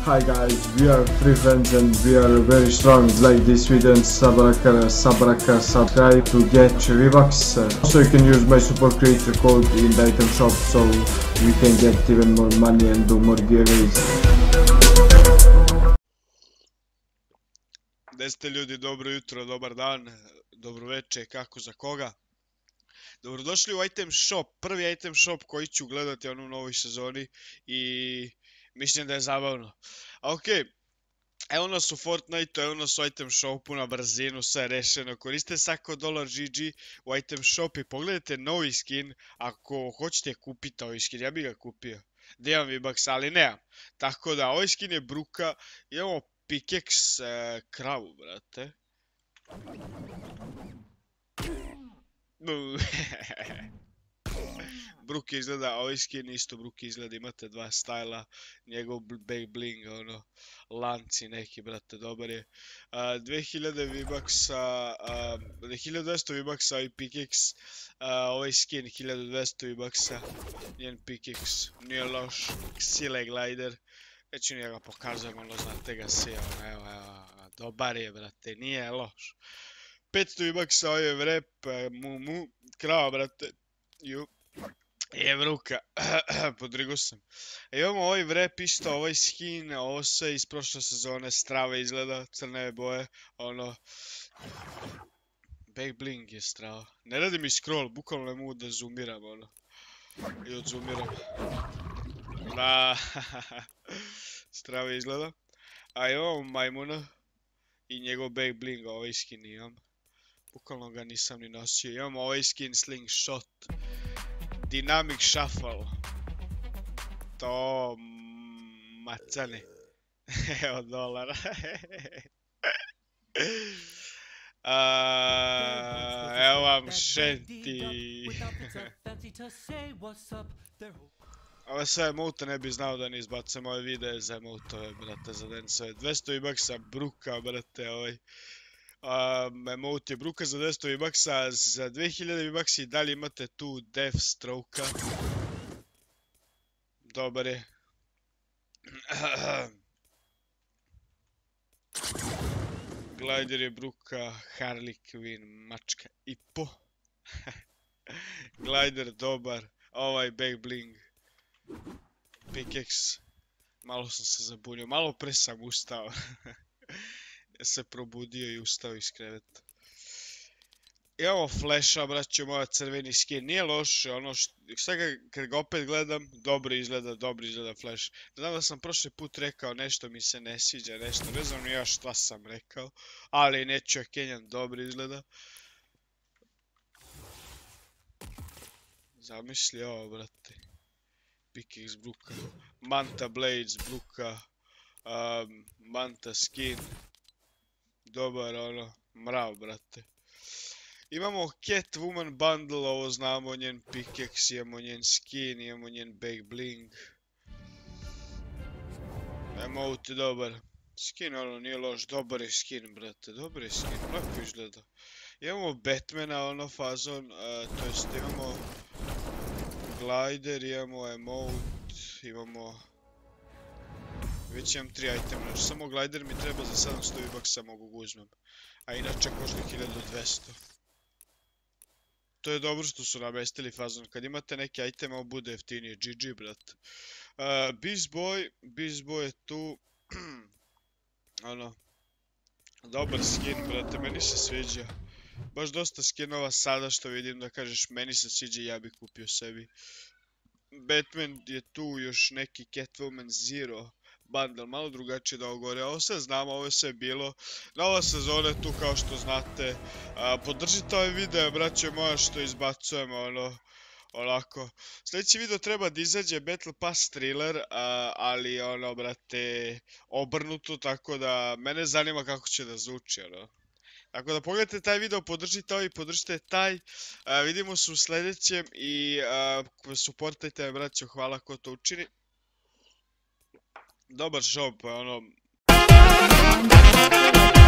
Hi guys, we are three friends and we are very strong. Like this video and subscribe to get V-Bucks. Also you can use my super creator code in the item shop so we can get even more money and do more giveaways. Gde ste ljudi, dobro jutro, dobar dan, dobro veče, kako za koga. Dobrodošli u item shop, prvi item shop koji ću gledati u novoj sezoni i mislim da je zabavno. Ok, evo nas u Fortnite, evo nas u item shopu na brzinu, sve rešeno. Koriste sako $GG u item shop i pogledajte novi skin ako hoćete kupiti ovaj skin, ja bih ga kupio. Da imam V-Bucks, ali nemam. Tako da, ovaj skin je bruka, imamo pickaxe kravu, brate. Bruki izgleda, ovaj skin isto Bruki izgleda, imate dva stajla, njegov back bling, ono, lanci neki, brate, dobar je. 2000 V-Bucksa, 1200 V-Bucksa i pickaxe, ovaj skin 1200 V-Bucksa, njen pickaxe, nije loš, Sile glider, već njega pokazujem, ono, znate ga svi, ono, evo, dobar je, brate, nije loš. 500 V-Bucksa, ovaj je vrep, krava, brate, je bruka, podrigo sam. Imamo ovaj vrep isto, ovaj skin, ovo sve iz prošle sezone, strava izgleda, crne boje, ono, back bling je strava. Ne radi mi scroll, bukvalno ne mogu da zoomiram, ono, i odzoomiram. Da, strava izgleda. A imamo majmuna i njegov back bling, ovaj skin imam. Bukvalno ga nisam ni nosio. Imamo ovaj skin slingshot. Dynamic shuffle. To macane. Evo dolara. Evo vam šenti. Ove sve emote ne bi znao da ne izbacam ove videe za emotove, brate, za den sve. 200 V-Bucksa bruka, brate, ovaj. Emote je bruka za 200 V-Bucksa, za 2000 V-Bucks i dalje imate tu Deathstroke-a. Dobar je. Glider je bruka, Harley Quinn, mačka i po. Glider dobar, ovaj back bling. Pickaxe. Malo sam se zabunio, malo pre sam ustao. Se probudio i ustao iz kreveta. Imamo flasha, braćo moja, crveni skin, nije loše, ono što, kad ga opet gledam, dobro izgleda flash. Znam da sam prošli put rekao nešto mi se ne sviđa, nešto, ne znam ni ja šta sam rekao, ali neću Kenjan, dobro izgleda. Zamisli ovo, brate. Pickaxe bruka, Manta Blades bruka, Manta skin. Dobar, ono, mrav, brate. Imamo Catwoman bundle, ovo znamo, njen pickaxe, imamo njen skin, imamo njen back bling. Emote, dobar. Skin, ono, nije loš, dobar je skin, brate, dobar je skin, lepo izgleda. Imamo Batmana, ono, fazon, to jest imamo glider, imamo emote, imamo... Već imam 3 itema, znači samo glider mi treba za 700 V-Bucksa, mogu ga uzmem. A inače košta 1200. To je dobro što su namestili fazon, kad imate neke iteme ovo bude jeftinije, GG brat. Beast Boy je tu. Ono, dobar skin brate, meni se sviđa. Baš dosta skinova sada što vidim da kažeš meni se sviđa i ja bih kupio sebi. Batman je tu, još neki Catwoman Zero bundle, malo drugačije da ovo gore, ovo sve znamo, ovo je sve bilo. Nova sezona je tu kao što znate, podržite ovaj video, braćo moja, što izbacujemo, ono, onako. Sljedeći video treba da izađe Battle Pass thriller, ali ono, brate, obrnuto, tako da mene zanima kako će da zvuči, ono. Tako da pogledajte taj video, podržite ovaj, podržite taj, vidimo se u sljedećem i supportajte me, braćo, hvala ko to učini. Dobar shop, ono...